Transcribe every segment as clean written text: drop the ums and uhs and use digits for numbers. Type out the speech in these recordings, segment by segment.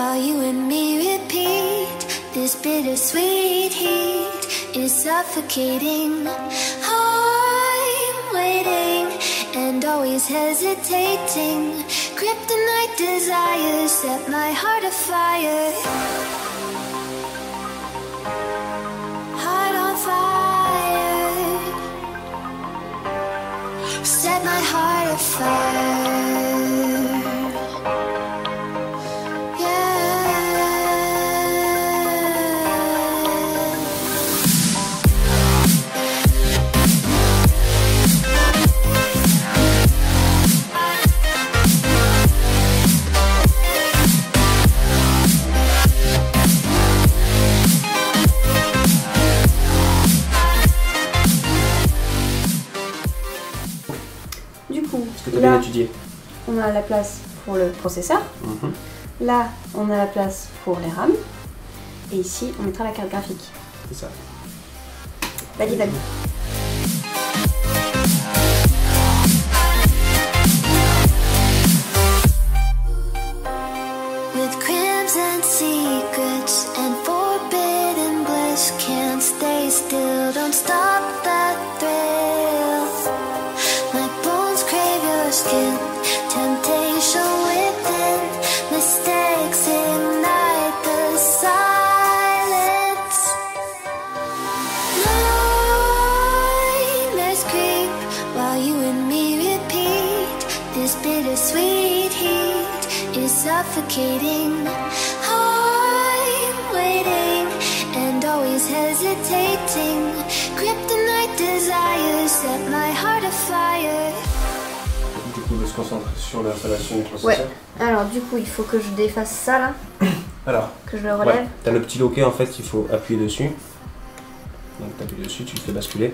while you and me repeat. This bittersweet heat is suffocating. I'm waiting and always hesitating. Kryptonite desires set my heart afire. Heart on fire. Set my heart afire. Là, étudié. On a la place pour le processeur. Là, on a la place pour les RAM. Et ici, on mettra la carte graphique. C'est ça. Valide. With crimson secrets and forbidden bliss, can't stay still, don't stop that thrill. My bones crave your skin, temptation within, mistakes ignite the silence. Nightmares creep while you and me repeat. This bittersweet heat is suffocating. I'm waiting and always hesitating. Kryptonite desires set my heart afire. Du coup, on va se concentrer sur l'installation du processeur. Ouais. Alors du coup, il faut que je défasse ça là. Alors, que je le relève. Ouais, tu as le petit loquet en fait, il faut appuyer dessus. Donc tu appuies dessus, tu le fais basculer.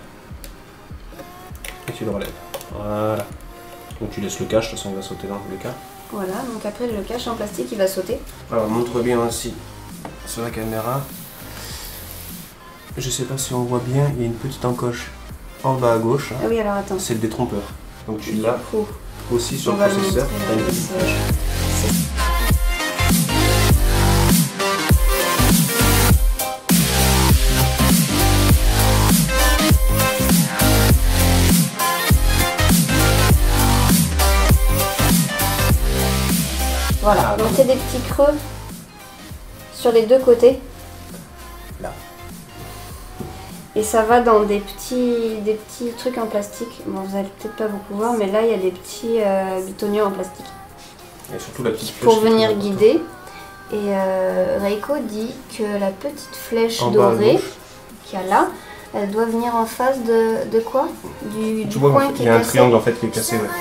Et tu le relèves. Voilà. Donc tu laisses le cache, de toute façon il va sauter dans tous les cas. Voilà, donc après le cache en plastique il va sauter. Alors montre bien aussi sur la caméra. Je sais pas si on voit bien, il y a une petite encoche en bas à gauche. Ah oui, alors attends. C'est le détrompeur. Donc tu l'as Oh. aussi sur On le va le processeur. montrer, T'as une le petite message. poche. Voilà, Ah, donc c'est des petits creux sur les deux côtés. Là. Et ça va dans des petits trucs en plastique. Bon, vous allez peut-être pas beaucoup voir, mais là il y a des petits bitoniers en plastique. Et surtout la petite flèche. Pour venir guider. Et Reiko dit que la petite flèche En bas à dorée gauche. qu'il y a là, elle doit venir en face de quoi? Du Tu vois, coin il qui y est a un cassé. triangle en fait qui est cassé. Ouais.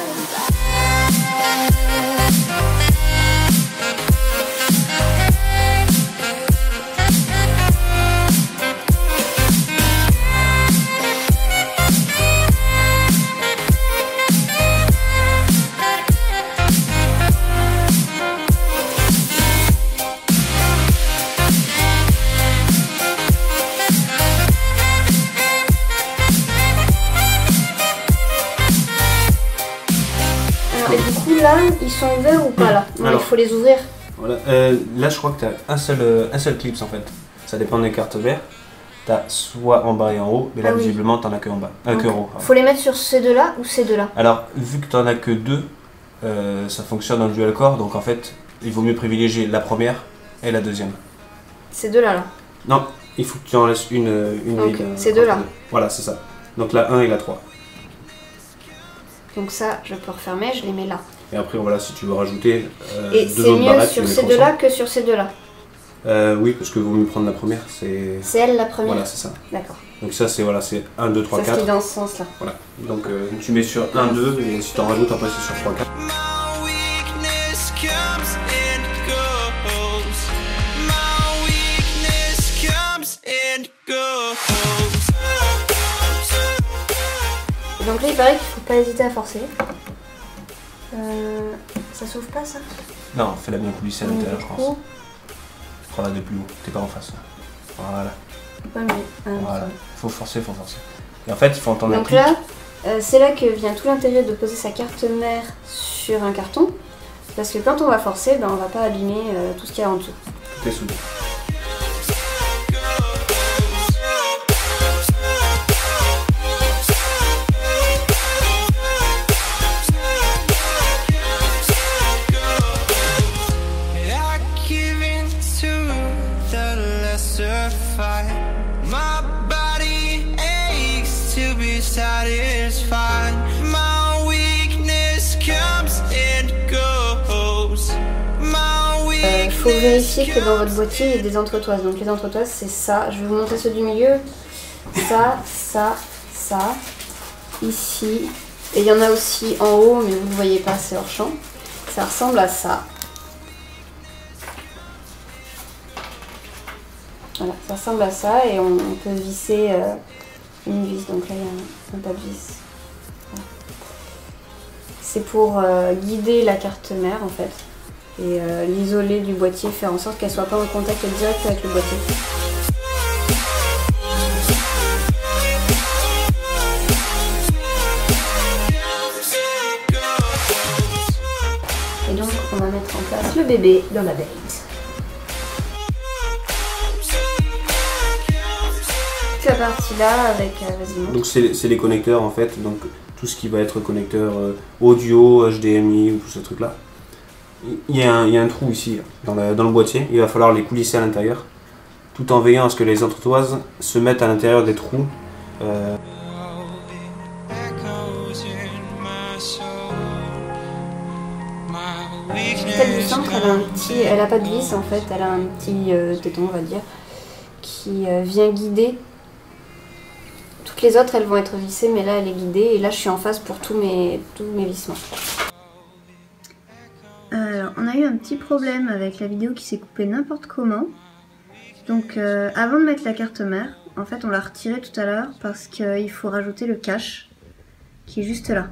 Et du coup là, ils sont ouverts ou pas là? Non, Alors. il faut les ouvrir. Voilà. Là, je crois que tu as un seul clips en fait. Ça dépend des cartes vertes. Tu as soit en bas et en haut, mais là, Ah oui. visiblement, tu n'en as que en bas. Que en haut. Faut les mettre sur ces deux-là ou ces deux-là? Alors, vu que tu n'en as que deux, ça fonctionne en dual core. Donc, en fait, il vaut mieux privilégier la première et la deuxième. Ces deux-là là. Non, il faut que tu en laisses une Donc, vide, ces deux-là. Voilà, c'est ça. Donc, la 1 et la 3. Donc ça, je peux refermer, je les mets là. Et après, voilà, si tu veux rajouter Et deux c'est autres mieux barrettes, tu sur les mets ces comme deux-là ça. que sur ces deux-là. Oui, parce que vaut mieux prendre la première. C'est elle la première? Voilà, c'est ça. D'accord. Donc, ça, c'est voilà, c'est 1, 2, 3, Ça se 4. lit dans ce sens-là. Voilà. Donc, tu mets sur 1, 2, et si tu en rajoutes, après, c'est sur 3, 4. My weakness comes and goes. My weakness comes and goes. Et donc là, il paraît qu'il faut pas hésiter à forcer. Ça s'ouvre pas ça? Non, fais-la bien coulisser à l'intérieur, je Du pense. coup, Prends-la de plus haut, t'es pas en face. Voilà. ouais, mais, Voilà. Faut forcer, faut forcer. Et en fait, il faut entendre la donc clique. là, c'est là que vient tout l'intérêt de poser sa carte mère sur un carton. Parce que quand on va forcer, ben, on va pas abîmer tout ce qu'il y a en dessous. Tout est soudé. Satisfied, my weakness comes and goes. Faut vérifier que dans votre boîtier il y a des entretoises. Donc les entretoises c'est ça. Je vais vous montrer ceux du milieu. Ça, ça, ça. Ici. Et il y en a aussi en haut, mais vous ne voyez pas, c'est hors champ. Ça ressemble à ça. Voilà, ça ressemble à ça et on peut visser une vis. Donc là il y a un tas de vis. Voilà. C'est pour guider la carte mère en fait. Et l'isoler du boîtier, faire en sorte qu'elle soit pas en contact direct avec le boîtier. Et donc on va mettre en place le bébé dans la bête. Cette partie là avec vas-y. Donc c'est les connecteurs en fait, donc tout ce qui va être connecteur audio, HDMI ou tout ce truc là. Il y a un trou ici dans le boîtier, il va falloir les coulisser à l'intérieur tout en veillant à ce que les entretoises se mettent à l'intérieur des trous. Celle du centre, elle a pas de vis en fait, elle a un petit téton on va dire, qui vient guider. Toutes les autres elles vont être vissées mais là elle est guidée et là je suis en face pour tous mes vissements. Alors, on a eu un petit problème avec la vidéo qui s'est coupée n'importe comment. Donc avant de mettre la carte mère, en fait on l'a retirée tout à l'heure parce qu'il faut rajouter le cache qui est juste là.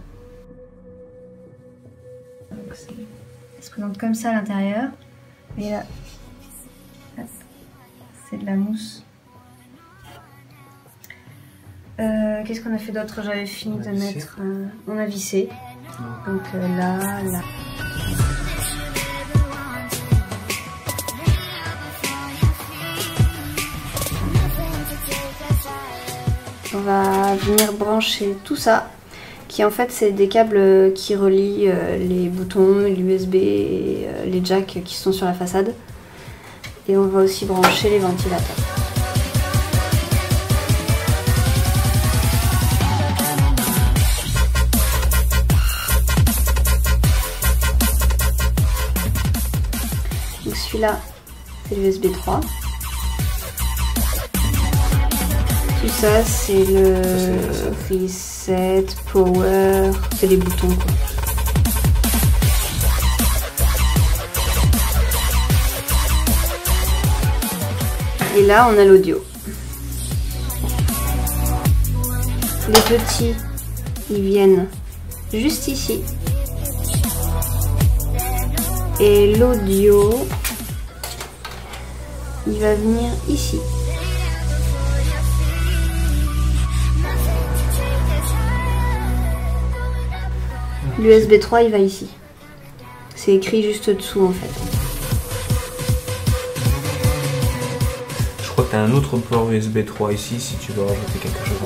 Donc, elle se présente comme ça à l'intérieur. Et là, c'est de la mousse. Qu'est-ce qu'on a fait d'autre? J'avais fini de mettre... on a vissé. Donc là, là. On va venir brancher tout ça, qui en fait c'est des câbles qui relient les boutons, l'USB et les jacks qui sont sur la façade. Et on va aussi brancher les ventilateurs. Donc celui-là c'est l'USB 3. Tout ça c'est le reset, power, c'est les boutons quoi. Et là on a l'audio. Les petits ils viennent juste ici. Et l'audio il va venir ici. L'USB 3 il va ici. C'est écrit juste dessous en fait. Je crois que tu as un autre port USB 3 ici si tu veux rajouter quelque chose en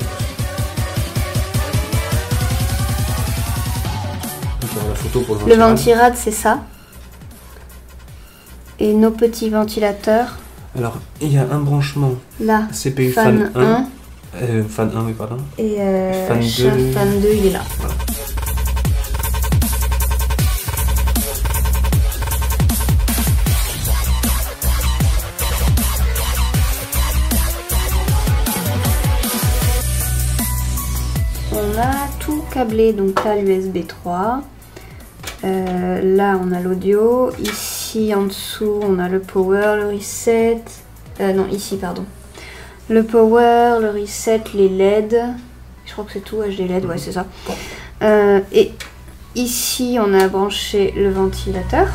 plus. Donc, la photo pour le ventirad c'est ça. Et nos petits ventilateurs. Alors il y a un branchement. Là. CPU fan 1. Fan 1 oui pardon. Et fan 2. Fan 2 il est là. Voilà. On a tout câblé, donc là l'USB 3, là on a l'audio, ici en dessous on a le power, le reset, non ici pardon, le power, le reset, les LED, je crois que c'est tout, HD LED, ouais c'est ça, et ici on a branché le ventilateur.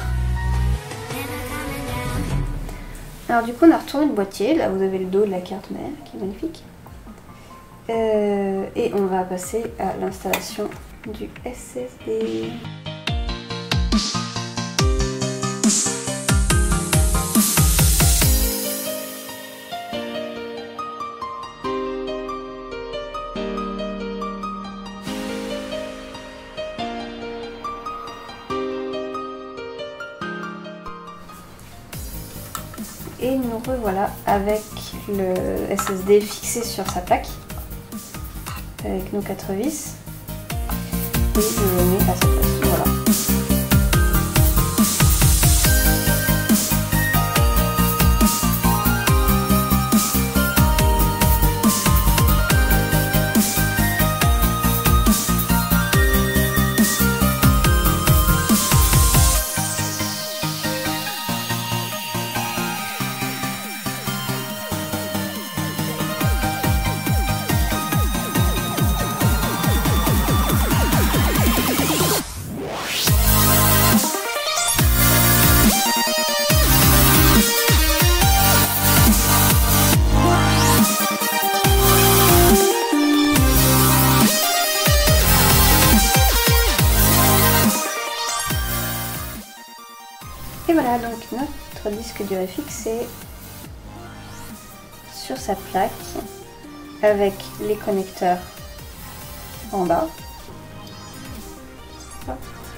Alors du coup on a retourné le boîtier, là vous avez le dos de la carte mère qui est magnifique. Et on va passer à l'installation du SSD. Et nous revoilà avec le SSD fixé sur sa plaque, avec nos 4 vis. Et je le mets à sa place. Voilà. Et voilà, donc notre disque dur est fixé sur sa plaque avec les connecteurs en bas. Hop.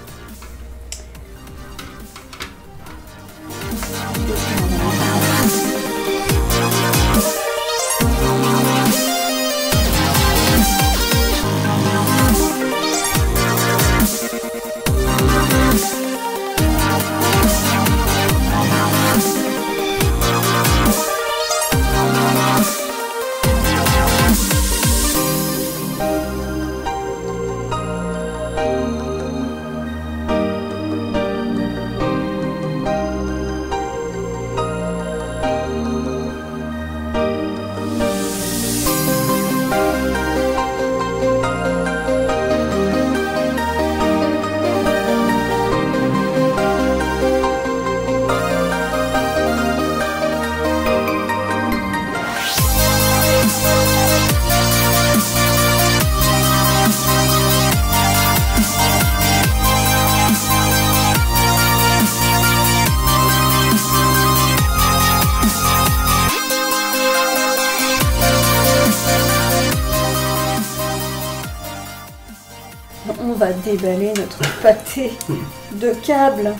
On va déballer notre pâté de câbles.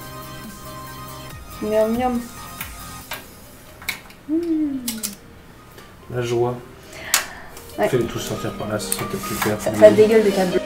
Miam miam. La joie. Ouais. Fais-les tous sortir par là, ça serait peut-être plus clair. Ça dégueule de câbles.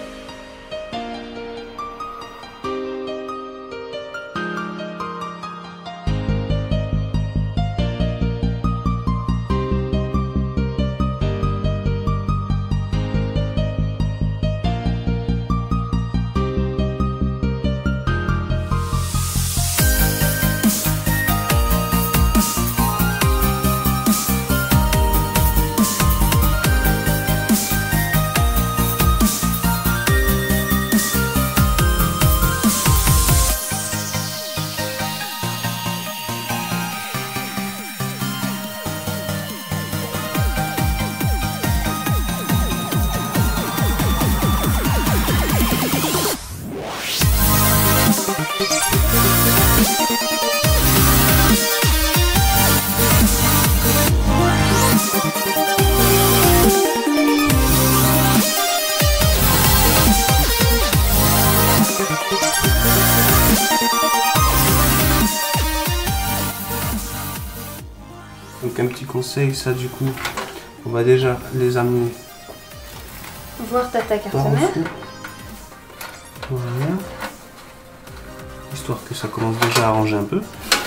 Donc un petit conseil, ça du coup, on va déjà les amener Voir ta carte par en mère. dessous. Voilà. Histoire que ça commence déjà à ranger un peu.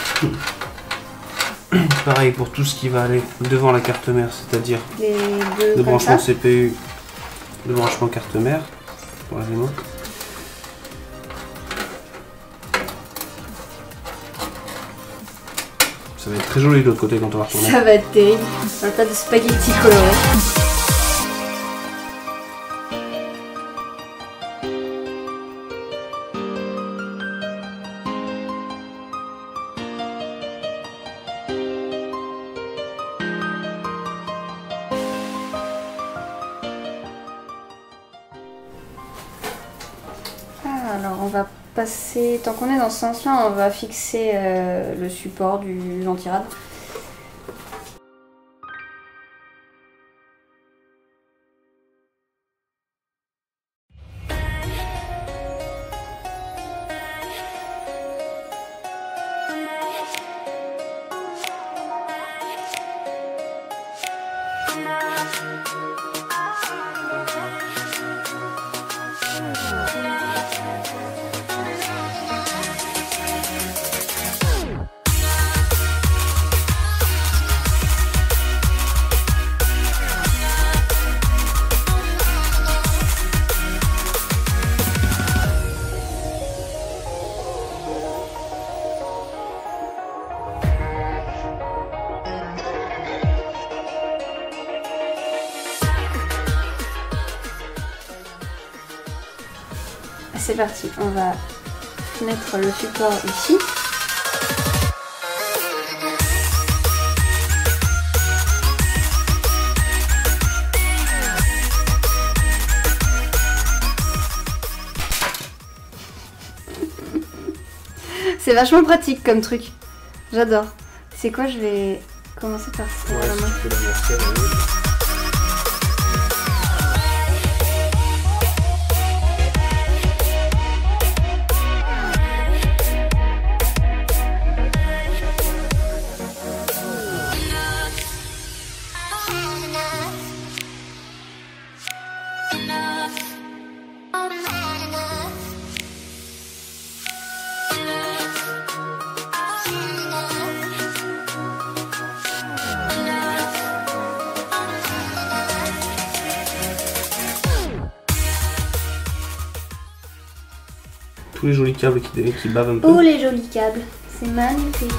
Pareil pour tout ce qui va aller devant la carte mère, c'est-à-dire Les deux le comme branchement ça. CPU, le branchement carte mère pour la démo. Ça va être très joli de l'autre côté quand on va retourner. Ça va être terrible. Un tas de spaghettis colorés. Alors on va passer, tant qu'on est dans ce sens-là, on va fixer le support du ventirad. c'est parti. On va mettre le support ici. C'est vachement pratique comme truc. J'adore. C'est quoi, je vais commencer par ça. Ouais, si tu peux l'amorcer, oui. Tous les jolis câbles qui bavent un peu. Oh les jolis câbles, c'est magnifique.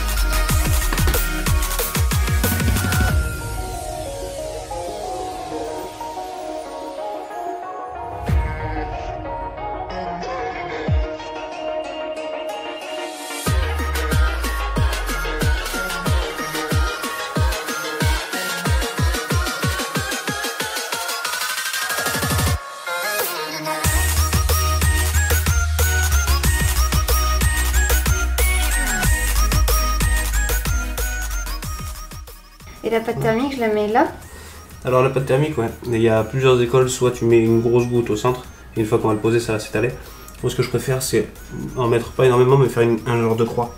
Et la pâte thermique, je la mets là. Alors la pâte thermique, ouais, il y a plusieurs écoles, soit tu mets une grosse goutte au centre, et une fois qu'on va le poser, ça va s'étaler. Moi ce que je préfère, c'est en mettre pas énormément, mais faire un genre de croix.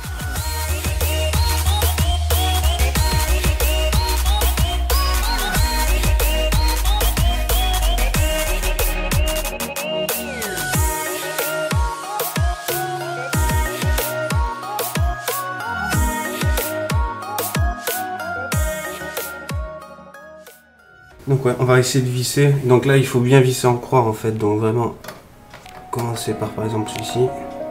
Donc ouais, on va essayer de visser. Donc là, il faut bien visser en croix en fait. Donc vraiment, commencer par exemple celui-ci.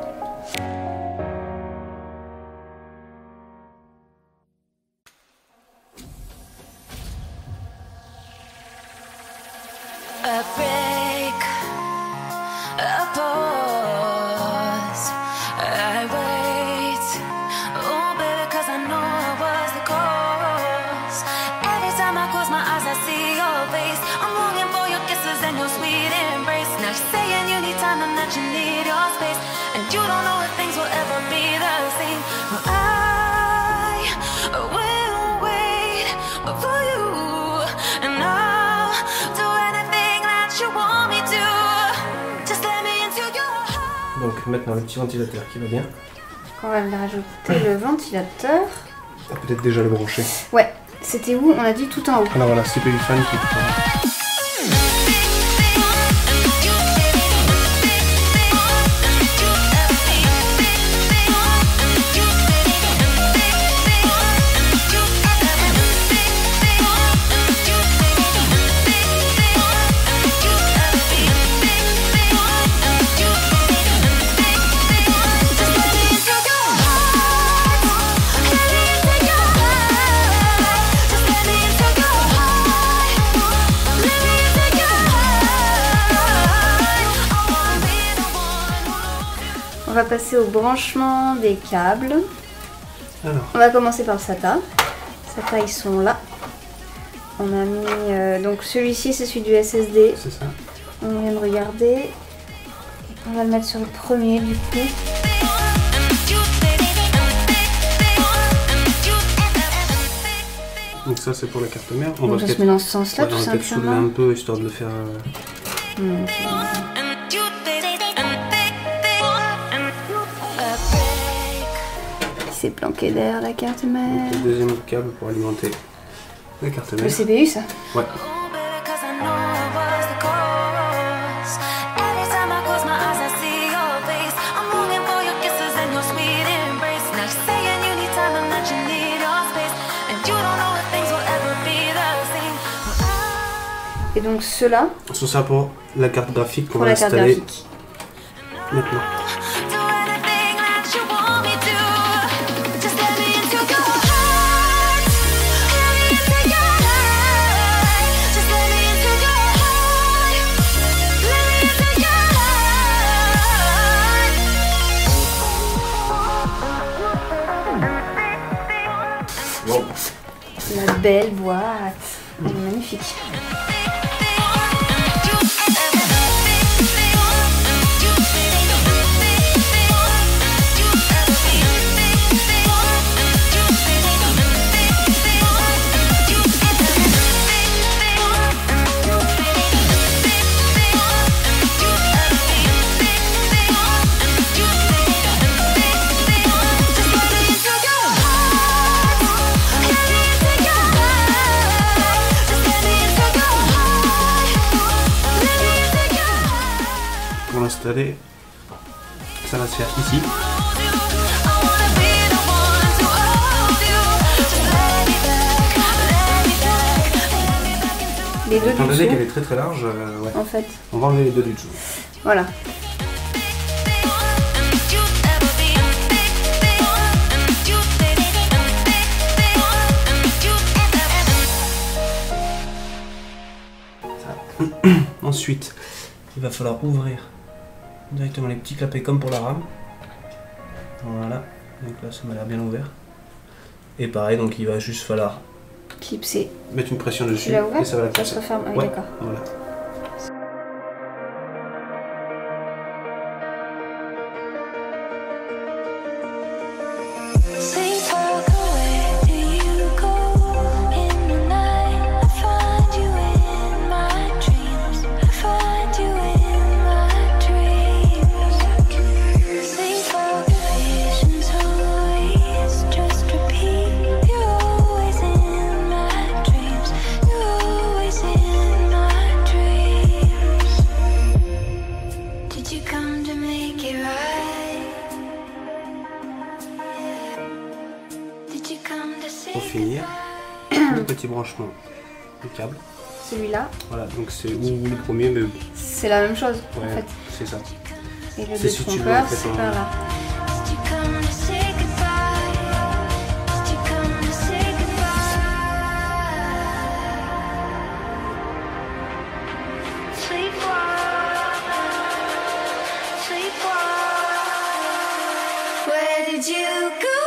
A break, a pause, I wait. Oh baby, 'cause I know I was the cause. Every time I close my eyes I see your face. I'm longing for your kisses and your sweet embrace. Now you're saying you need time and that you need your space, and you don't know if things will ever be the same. Well, I will wait for you, and I'll do anything that you want me to. Just let me into your heart. Donc maintenant le petit ventilateur qui va bien. On va le rajouter le ventilateur. On va peut-être déjà le brancher. Ouais, c'était où? On a dit tout en haut. Alors voilà, CPU fan qui est On va passer au branchement des câbles. Alors. On va commencer par le SATA. SATA, ils sont là. On a mis... donc celui-ci, c'est celui du SSD. C'est ça. On vient de regarder. On va le mettre sur le premier du coup. Donc ça c'est pour la carte mère. On Donc va ça se met dans ce sens-là, ouais, tout on va peut-être soulever simplement. un peu histoire de le faire. C'est planqué derrière la carte mère. Le deuxième câble pour alimenter la carte mère. Le CPU, ça? Ouais. Et donc ceux-là, C'est ça pour la carte graphique qu'on pour va la carte installer graphique. maintenant. belle boîte. Elle est magnifique. Pour l'installer, ça va se faire ici. Les deux Étant du donné qu'elle est dessous, très large, ouais. en fait. On va enlever les deux du dessous. Voilà. Ensuite, il va falloir ouvrir directement les petits clapets comme pour la rame. Voilà, donc là ça m'a l'air bien ouvert. Et pareil, donc il va juste falloir Clipser. mettre une pression dessus l'as ouvert et ça va la Ça clipser. se referme. Ah oui, Ouais, d'accord. voilà. Sleepwalk, where do you go in the night? I find you in my dreams. I find you in my dreams. Sleepwalk, visions always just repeat. You're always in my dreams. You're always in my dreams. Did you come to make it right? Pour finir, le petit branchement du câble. Celui-là, Voilà, donc c'est ou le premier, mais c'est la même chose ouais, en fait. c'est ça. Et le C'est si tu veux, en détrompeur, fait, c'est en- par là. Did you come to say goodbye? Did you come to say goodbye? Sleepwalk, sleepwalk. Where did you go?